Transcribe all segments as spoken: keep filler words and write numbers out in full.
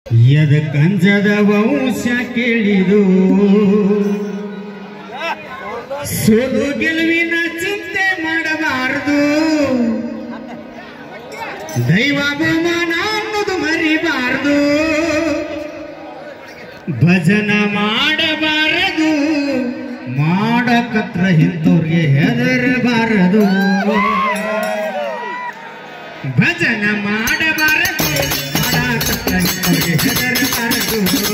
ಯದ ಕಂಜದ ವಂಶ ಕೇಳಿದು ಸೋಲು ಗೆಲುವಿನ ಚಿಂತೆ ಮಾಡಬಾರದು. ದೈವಾಭಿಮಾನ ಅನ್ನೋದು ಮರಿಬಾರದು. ಭಜನ ಮಾಡಬಾರದು. ಮಾಡಕತ್ರ ಇಂಥವ್ರಿಗೆ ಹೆದರಬಾರದು. ಭಜನ ಮಾಡಬಾರದು. ಮಾಡಕತ್ರ ಇಂಥವ್ರಿಗೆ ಹೆದರಬಾರದು.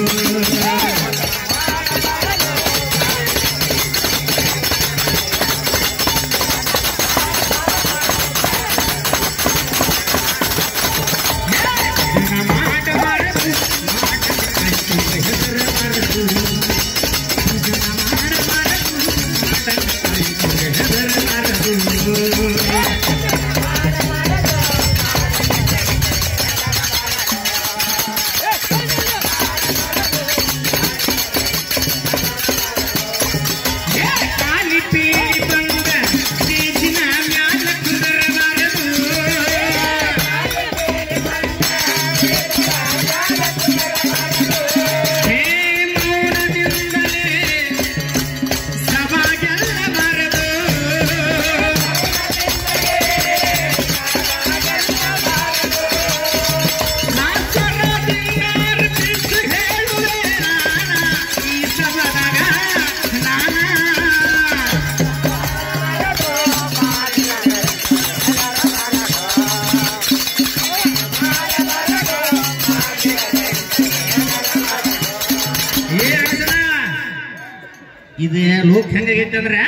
ಇದು ಲೋಕ ಹೆಂಗಾಗೈತೆ ಅಂದ್ರೆ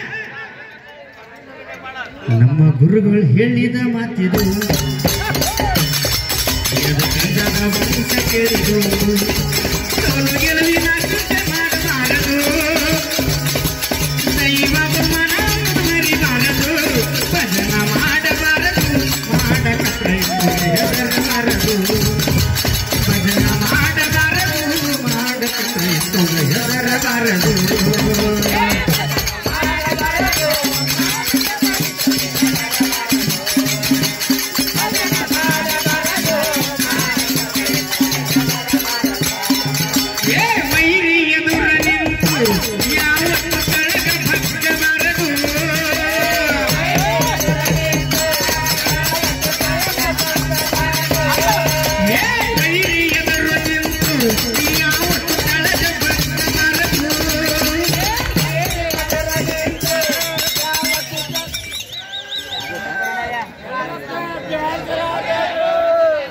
ನಮ್ಮ ಗುರುಗಳು ಹೇಳಿದ ಮಾತಿದು. ಕೇಳಿದು